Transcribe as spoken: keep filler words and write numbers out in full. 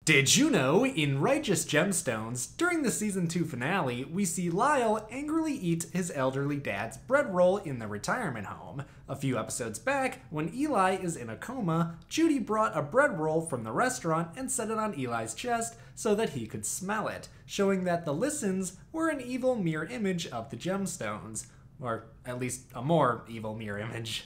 Did you know, in Righteous Gemstones, during the season two finale, we see Lyle angrily eat his elderly dad's bread roll in the retirement home. A few episodes back, when Eli is in a coma, Judy brought a bread roll from the restaurant and set it on Eli's chest so that he could smell it, showing that the listens were an evil mirror image of the gemstones. Or at least a more evil mirror image.